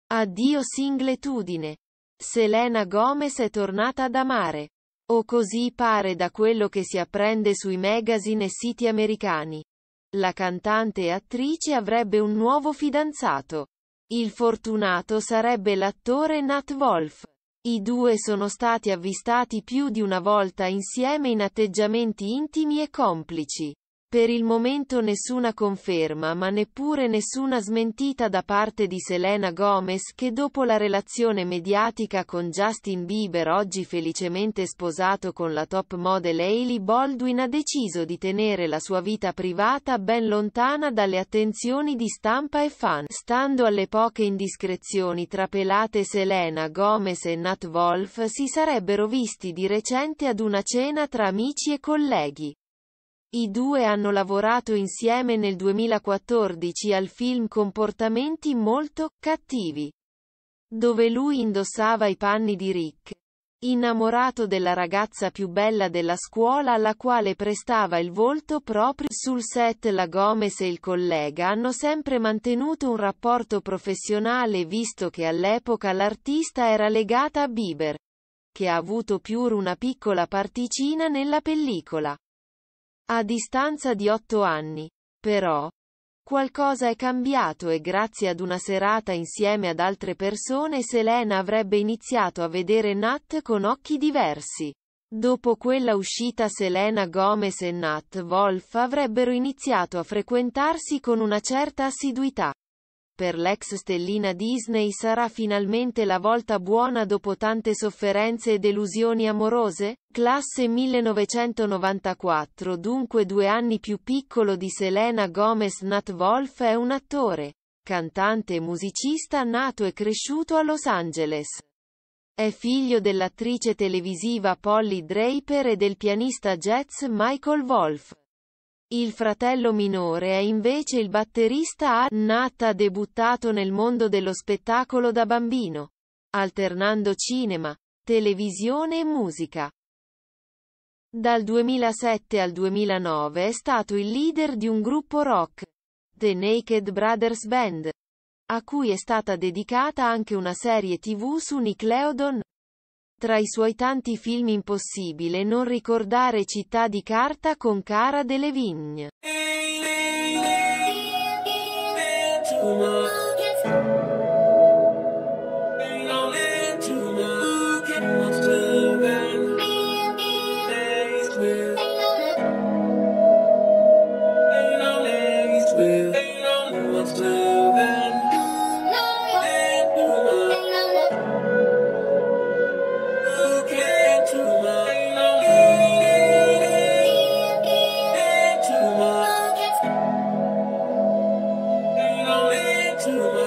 Addio singletudine. Selena Gomez è tornata ad amare. O così pare da quello che si apprende sui magazine e siti americani. La cantante e attrice avrebbe un nuovo fidanzato. Il fortunato sarebbe l'attore Nat Wolff. I due sono stati avvistati più di una volta insieme in atteggiamenti intimi e complici. Per il momento nessuna conferma ma neppure nessuna smentita da parte di Selena Gomez che dopo la relazione mediatica con Justin Bieber oggi felicemente sposato con la top model Hailey Baldwin ha deciso di tenere la sua vita privata ben lontana dalle attenzioni di stampa e fan. Stando alle poche indiscrezioni trapelate Selena Gomez e Nat Wolff si sarebbero visti di recente ad una cena tra amici e colleghi. I due hanno lavorato insieme nel 2014 al film Comportamenti molto cattivi, dove lui indossava i panni di Rick, innamorato della ragazza più bella della scuola alla quale prestava il volto proprio. Sul set la Gomez e il collega hanno sempre mantenuto un rapporto professionale visto che all'epoca l'artista era legata a Bieber, che ha avuto pure una piccola particina nella pellicola. A distanza di 8 anni, però, qualcosa è cambiato e grazie ad una serata insieme ad altre persone Selena avrebbe iniziato a vedere Nat con occhi diversi. Dopo quella uscita Selena Gomez e Nat Wolff avrebbero iniziato a frequentarsi con una certa assiduità. Per l'ex stellina Disney sarà finalmente la volta buona dopo tante sofferenze e delusioni amorose? Classe 1994. Dunque 2 anni più piccolo di Selena Gomez. Nat Wolff è un attore, cantante e musicista nato e cresciuto a Los Angeles. È figlio dell'attrice televisiva Polly Draper e del pianista jazz Michael Wolff. Il fratello minore è invece il batterista A. Nat ha debuttato nel mondo dello spettacolo da bambino, alternando cinema, televisione e musica. Dal 2007 al 2009 è stato il leader di un gruppo rock, The Naked Brothers Band, a cui è stata dedicata anche una serie TV su Nickelodeon. Tra i suoi tanti film impossibile non ricordare Città di carta con Cara Delevingne. Too much.